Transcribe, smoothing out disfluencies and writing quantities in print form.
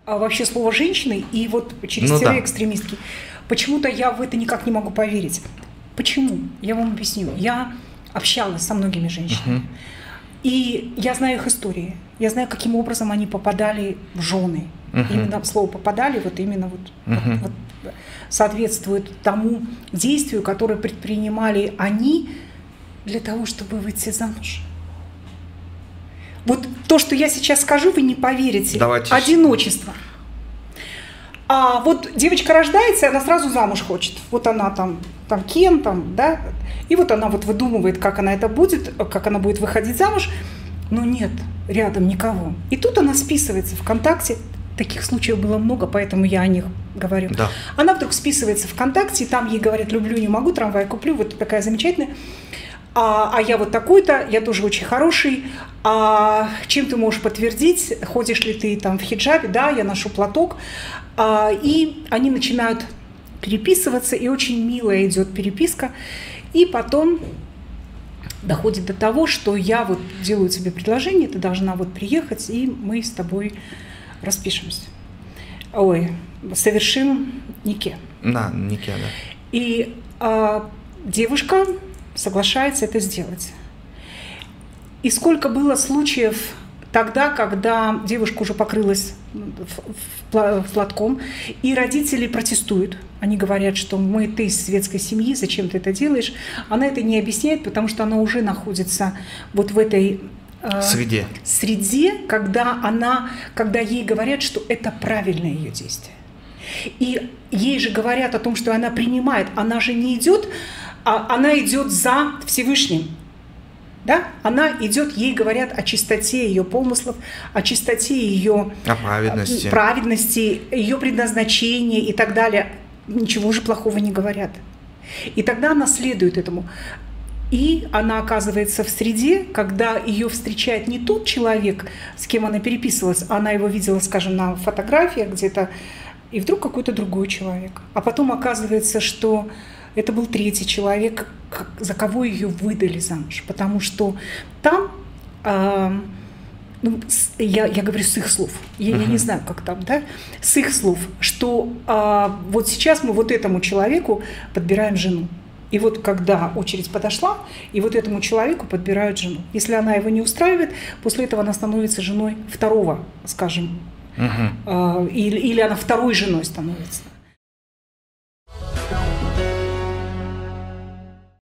вообще слово «женщины» и вот через экстремистки. Почему-то я в это никак не могу поверить. Почему? Я вам объясню. Я общалась со многими женщинами. И я знаю их истории. Я знаю, каким образом они попадали в жены. Именно слово «попадали» вот именно вот соответствует тому действию, которое предпринимали они для того, чтобы выйти замуж. Вот то, что я сейчас скажу, вы не поверите. Давайте. Одиночество. А вот девочка рождается, и она сразу замуж хочет. Вот она там Кен, да, и вот она вот выдумывает, как она это будет, как она будет выходить замуж. Но нет, рядом никого. И тут она списывается ВКонтакте. Таких случаев было много, поэтому я о них говорю. Да. Она вдруг списывается ВКонтакте, и там ей говорят: люблю, не могу, трамвай куплю, вот такая замечательная. А я вот такой-то, я тоже очень хороший. А чем ты можешь подтвердить? Ходишь ли ты там в хиджабе? Да, я ношу платок. И они начинают переписываться, и очень милая идет переписка. И потом доходит до того, что я вот делаю тебе предложение, ты должна вот приехать, и мы с тобой распишемся. Ой, совершим нике. Да, нике, да. И девушка соглашается это сделать. И сколько было случаев тогда, когда девушка уже покрылась платком, и родители протестуют. Они говорят, что ты из светской семьи, зачем ты это делаешь? Она это не объясняет, потому что она уже находится вот в этой среде, когда ей говорят, что это правильное ее действие. И ей же говорят о том, что она принимает, она же не идет, она идет за Всевышним. Да? Она идет, ей говорят о чистоте ее помыслов, о чистоте ее праведности, ее предназначения и так далее. Ничего же плохого не говорят. И тогда она следует этому. И она оказывается в среде, когда ее встречает не тот человек, с кем она переписывалась, она его видела, скажем, на фотографиях где-то, и вдруг какой-то другой человек. А потом оказывается, что это был третий человек, за кого ее выдали замуж. Потому что там, я говорю с их слов, я не знаю, как там, да, с их слов, что вот сейчас мы вот этому человеку подбираем жену. И вот когда очередь подошла, и вот этому человеку подбирают жену. Если она его не устраивает, после этого она становится женой второго, скажем, или она второй женой становится.